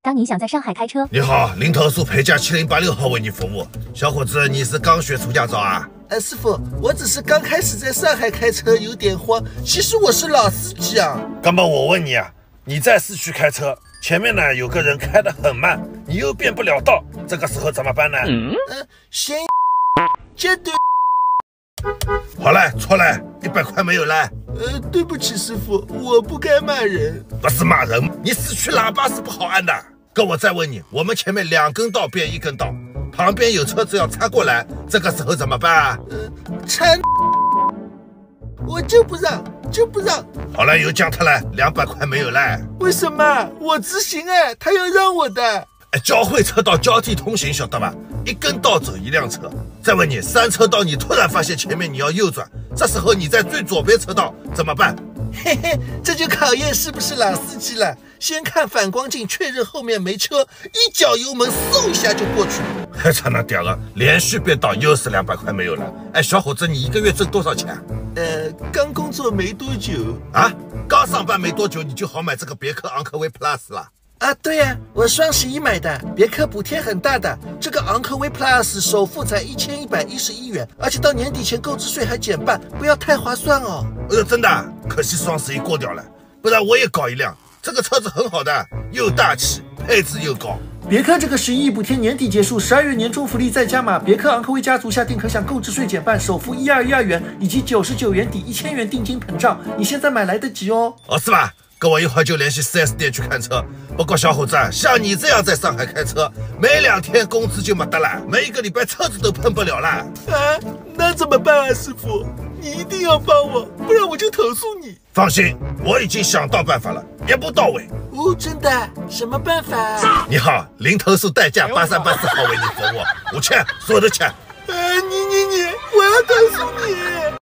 当你想在上海开车， 你好，零投诉陪驾7086号为你服务。小伙子，你是刚学出驾照啊？ 师傅，我只是刚开始在上海开车，有点慌。其实我是老司机啊。 那么我问你啊，你在市区开车，前面呢有个人开得很慢，你又变不了道，这个时候怎么办呢？ 先接对。 好了，错了，100块没有了。 对不起师傅，我不该骂人。 不是骂人，你市区喇叭是不好按的。哥，我再问你，我们前面2根道变1根道，旁边有车子要插过来，这个时候怎么办啊？ 插，我就不让。 好了，又降特了，200块没有了。 为什么？我直行他要让我的。 交汇车道交替通行，晓得吧？1根道走1辆车。再问你，3车道你突然发现前面你要右转，这时候你在最左边车道怎么办？ 嘿嘿，这就考验是不是老司机了。先看反光镜，确认后面没车，一脚油门，嗖一下就过去了。 还差那点了，连续变道又是200块没有了。小伙子，你1个月挣多少钱？ 刚工作没多久啊，刚上班没多久你就好买这个别克昂科威 Plus 了。 对呀，我双11买的，别克补贴很大的。这个昂科威 Plus 首付才1111元，而且到年底前购置税还减半，不要太划算哦。 真的，可惜双11过掉了，不然我也搞一辆。这个车子很好的，又大气，配置又高。 别克这个11亿补贴年底结束，12月年终福利再加码，别克昂科威家族下定可享购置税减半，首付1212元以及99元抵1000元定金膨胀，你现在买来得及哦。 是吧？跟我一会儿就联系 4S 店去看车。不过小伙子，像你这样在上海开车，没2天工资就没得了，每一个礼拜车子都碰不了了。 那怎么办啊，师傅？你一定要帮我，不然我就投诉你。 放心，我已经想到办法了，一步到位。 真的？什么办法？ 你好，零投诉代驾8384号为你服务，5千，所有的钱。